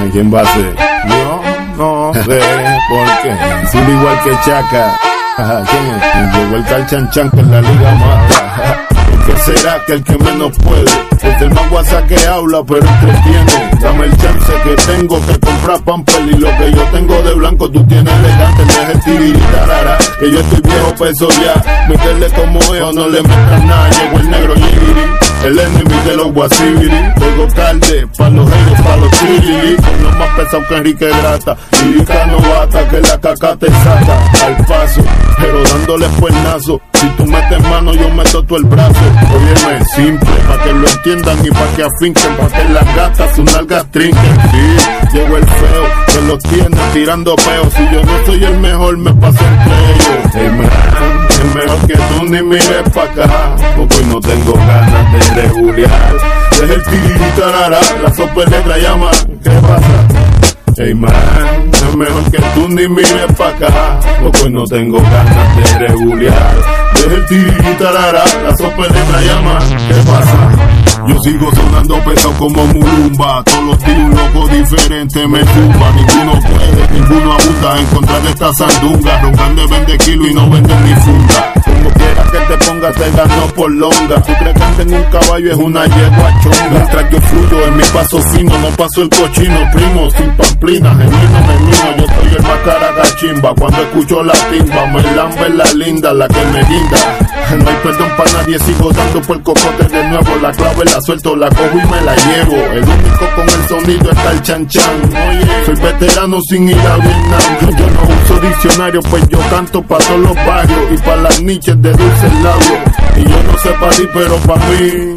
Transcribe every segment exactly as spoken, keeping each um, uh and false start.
Dime, ¿quién va a ser? Yo no sé por qué. Solo igual que Chaca. ¿Quién es? Llegó el calchanchan que en la liga mata. ¿Qué será que el que menos puede? Es el más guasa que habla pero entretiene. Dame el chance que tengo que comprar pamper. Y lo que yo tengo de blanco tú tienes elegante. Deja el tiritarara, que yo estoy viejo peso ya. Meterle como es o no le metas nada. Llegó el negro yigiri, el enemigo de los guasibiri. Juego calde, pa' los ellos, pa' los tiriri. Son los más pesados que Enrique Grata. Lírica novata que la caca te saca al paso, pero dándole cuernazo. Si tú metes mano yo meto todo el brazo. Óyeme, simple, pa' que lo entiendan y pa' que afinquen, pa' que las gatas sus nalgas trinquen. Sí, llegó el feo, que los tiene tirando peos. Si yo no soy el mejor me paso entre ellos. Hey man, es mejor que tú ni mires pa' acá, porque hoy no tengo ganas de regular. Deja el tiritarara, la sopa letra llama, ¿qué pasa? Hey man, es mejor que tú ni mires pa' acá, porque hoy no tengo ganas de regular. Deja el tiritarara, la sopa letra llama, ¿qué pasa? Yo sigo sonando pesado como Mulumba. Todos los días un loco diferente me tumba. Ninguno puede, ninguno abusa en contra de esta sandunga. Roncando vende kilo y no vende ni funda. Como quiera que te pongas te ganó por longa. Tú crees que anda en un caballo es una yegua chonga. Mientras yo fluyo en mi paso fino, no paso el cochino. Primo, sin pamplina, genuino, genuino. Yo soy el más caragachimba. Cuando escucho la timba, me lambe la linda, la que me guinda. No hay perdón para nadie, sigo dando por el cocote de nuevo. La clave la suelto, la cojo y me la llevo. El único con el sonido está el chan chan. Oye, soy veterano sin ir a Vietnam. Yo no uso diccionario, pues yo canto pa' todos los barrios y pa' las niches de dulces labios. Y yo no sé pa' ti, pero pa' mí,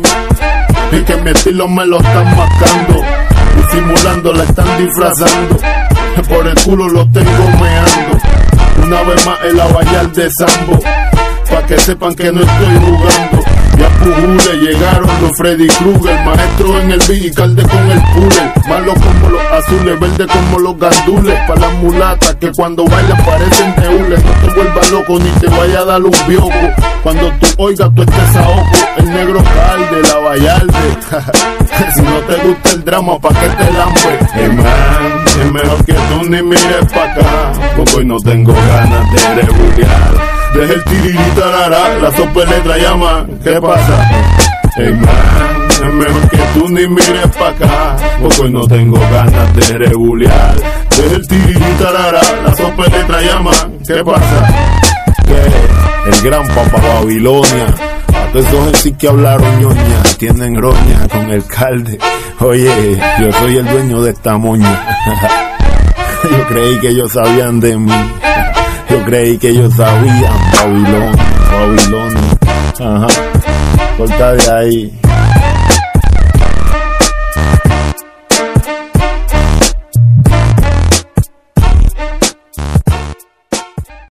y que mi estilo me lo están marcando. Disimulando, la están disfrazando. Por el culo lo tengo meando. Una vez más el abayal de Sambo, pa' que sepan que no estoy jugando. Ya pujule, llegaron los Freddy Krueger. Maestro en el beat y calde con el cooler. Malo como los azules, verde como los gandules. Pa' las mulatas que cuando bailan parecen teules. No te vuelvas loco ni te vaya a dar un bioco. Cuando tú oigas tú estés a ojo. El negro calde, la vallarde. Si no te gusta el drama, pa' que te lambe. Hey man, es mejor que tú ni mires pa' acá, porque hoy no tengo ganas de regular. Deja el tiritarara, la sopa letra llama, ¿qué pasa? Hey man, es mejor que tú ni mires pa' acá, porque hoy no tengo ganas de regular. Deja el tiritarara, la sopa letra llama, ¿qué pasa? Que el gran papá Babilonia, a todos esos sí que hablaron ñoña, tienen roña con el calde. Oye, yo soy el dueño de esta moña. Yo creí que ellos sabían de mí. Yo creí que ellos sabían. Babilonia, Babilonia. Ajá. Corta de ahí.